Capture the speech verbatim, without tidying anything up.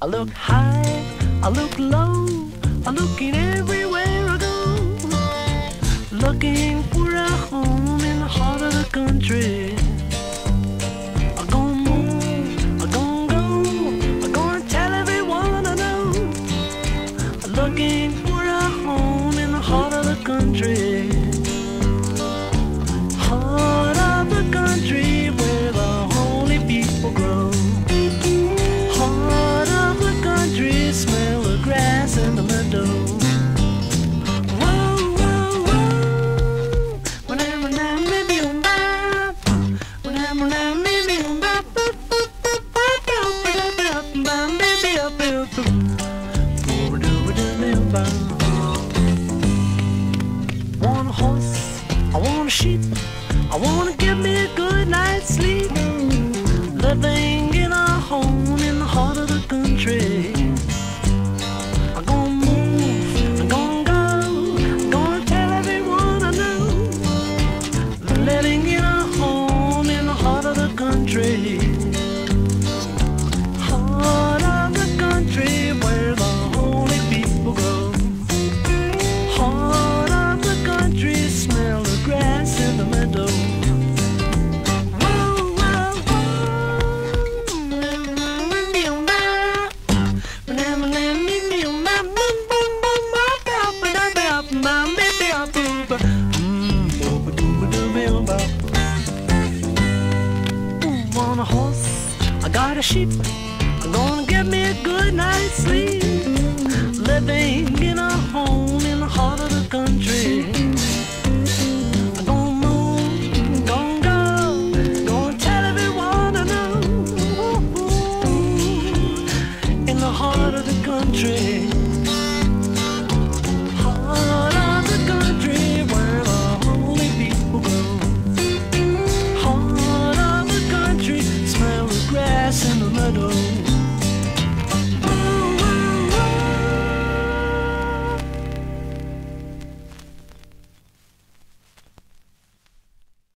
I look high, I look low, I'm looking everywhere I go, looking for a home in the heart of the country. I'm gonna move, I'm gonna go, I'm gonna tell everyone I know, I'm looking for a home in the heart of the country. Heart of the country where the holy people grow. Heart of the country, smell the grass and the meadow. Whoa, whoa, whoa. Whenever now, maybe I'm back. Whenever now, maybe I'm back. Baby, up, up, want a horse, I want a sheep, I wanna give me a good night's sleep, living in a home in the heart of the country. I'm gonna move, I'm gonna go, I'm gonna tell everyone I know, living in a home in the heart of the country. Heart of the country where the holy people go. Heart of the country, smell the grass in the meadow. Want a horse, I got a sheep, I'm gonna get me a good night's sleep, living in a home in the heart of the country. I'm gonna move, gonna go, gonna tell everyone I know, in the heart of the country.